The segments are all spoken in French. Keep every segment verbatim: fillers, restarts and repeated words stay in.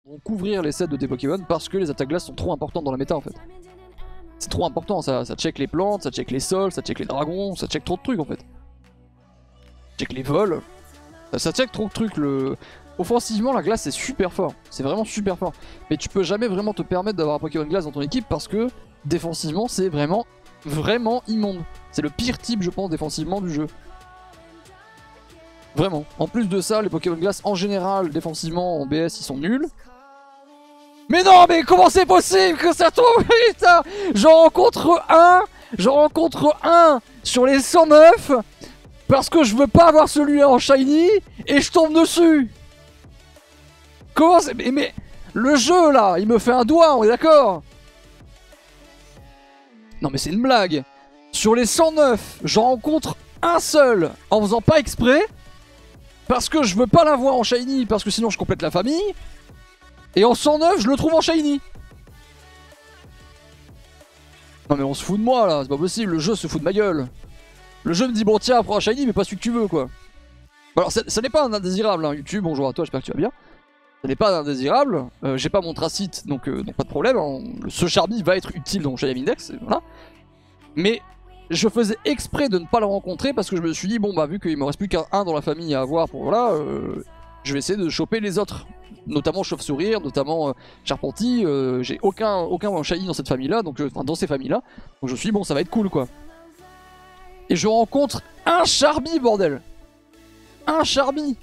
vont couvrir les sets de tes Pokémon parce que les attaques glace sont trop importantes dans la méta en fait. C'est trop important, ça, ça check les plantes, ça check les sols, ça check les dragons, ça check trop de trucs en fait. Ça check les vols, ça, ça check trop de trucs. Le... Offensivement, la glace c'est super fort, c'est vraiment super fort. Mais tu peux jamais vraiment te permettre d'avoir un Pokémon glace dans ton équipe parce que défensivement c'est vraiment, vraiment immonde. C'est le pire type je pense défensivement du jeu. Vraiment. En plus de ça, les Pokémon glace en général, défensivement, en B S, ils sont nuls. Mais non, mais comment c'est possible que ça tombe, putain? J'en rencontre un, j'en rencontre un sur les cent neuf parce que je veux pas avoir celui-là en shiny et je tombe dessus. Comment c'est... Mais, mais le jeu là, il me fait un doigt, on est d'accord? Non mais c'est une blague. Sur les cent neuf, j'en rencontre un seul en faisant pas exprès. Parce que je veux pas l'avoir en shiny, parce que sinon je complète la famille. Et en cent neuf, je le trouve en shiny. Non mais on se fout de moi là, c'est pas possible, le jeu se fout de ma gueule. Le jeu me dit bon tiens, prends un shiny mais pas celui que tu veux quoi. Alors ça, ça n'est pas un indésirable hein, YouTube, bonjour à toi, j'espère que tu vas bien. Ça n'est pas un indésirable, euh, j'ai pas mon tracite donc, euh, donc pas de problème. Hein. Ce Charmy va être utile dans mon Shiny Index, voilà. Mais... je faisais exprès de ne pas le rencontrer parce que je me suis dit bon bah vu qu'il me reste plus qu'un dans la famille à avoir pour voilà, euh, je vais essayer de choper les autres, notamment Chauve-Sourire, notamment euh, Charpentier, euh, j'ai aucun aucun shiny dans cette famille là, donc euh, enfin dans ces familles là, donc je me suis dit bon ça va être cool quoi. Et je rencontre un Charmy bordel, un Charmy.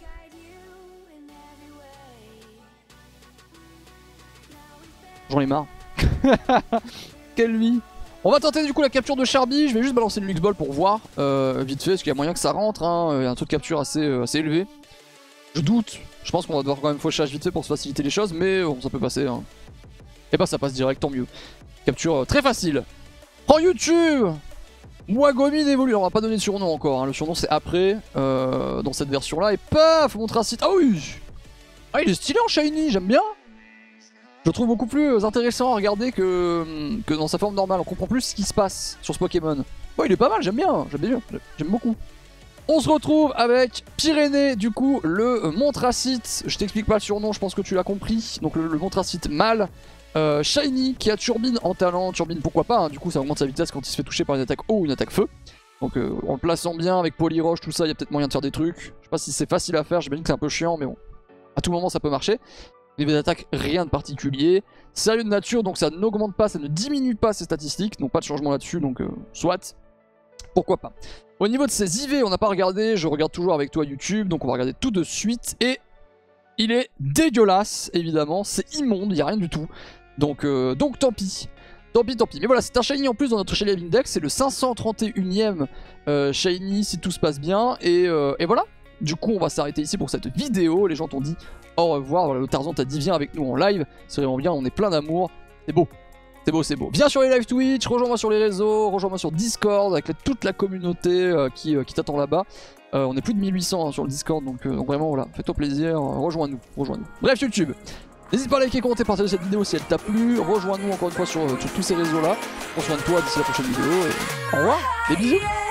J'en ai marre. Quelle vie. On va tenter du coup la capture de Charmy, je vais juste balancer le Lux Ball pour voir, euh, vite fait, parce qu'il y a moyen que ça rentre, hein. Il y a un taux de capture assez, euh, assez élevé. Je doute, je pense qu'on va devoir quand même fauchage vite fait pour se faciliter les choses, mais bon, ça peut passer. Hein. Et bah ça passe direct, tant mieux. Capture euh, très facile. En YouTube, Mwagomine évolue, on va pas donner de surnom encore, hein. Le surnom c'est après, euh, dans cette version là, et paf, mon tracite. Ah oui. Ah il est stylé en shiny, j'aime bien. Je le trouve beaucoup plus intéressant à regarder que, que dans sa forme normale. On comprend plus ce qui se passe sur ce Pokémon. Ouais, il est pas mal, j'aime bien, j'aime bien, j'aime beaucoup. On se retrouve avec Pyrénées, du coup, le Montracite. Je t'explique pas le surnom, je pense que tu l'as compris. Donc le, le Montracite mâle. Euh, Shiny qui a Turbine en talent. Turbine, pourquoi pas, hein. Du coup ça augmente sa vitesse quand il se fait toucher par une attaque eau ou une attaque feu. Donc euh, en le plaçant bien avec Polyroche, tout ça, il y a peut-être moyen de faire des trucs. Je sais pas si c'est facile à faire, j'imagine que c'est un peu chiant, mais bon. À tout moment ça peut marcher. Niveau d'attaque, rien de particulier. Sérieux de nature, donc ça n'augmente pas, ça ne diminue pas ses statistiques. Donc pas de changement là-dessus, donc euh, soit. Pourquoi pas. Au niveau de ses I V, on n'a pas regardé. Je regarde toujours avec toi YouTube, donc on va regarder tout de suite. Et il est dégueulasse, évidemment. C'est immonde, il n'y a rien du tout. Donc, euh, donc tant pis. Tant pis, tant pis. Mais voilà, c'est un shiny en plus dans notre Shiny Index. C'est le cinq cent trente et unième euh, shiny si tout se passe bien. Et, euh, et voilà. Du coup, on va s'arrêter ici pour cette vidéo. Les gens t'ont dit au revoir. Voilà, le Tarzan t'a dit viens avec nous en live. C'est vraiment bien, on est plein d'amour. C'est beau. C'est beau, c'est beau. Viens sur les live Twitch, rejoins-moi sur les réseaux, rejoins-moi sur Discord avec la, toute la communauté euh, qui, euh, qui t'attend là-bas. Euh, on est plus de mille huit cents hein, sur le Discord, donc, euh, donc vraiment voilà, fais-toi plaisir, euh, rejoins-nous, rejoins-nous. Bref YouTube, n'hésite pas à liker, commenter, partager cette vidéo si elle t'a plu. Rejoins-nous encore une fois sur, sur tous ces réseaux-là. Prends soin de toi d'ici la prochaine vidéo et au revoir, des bisous.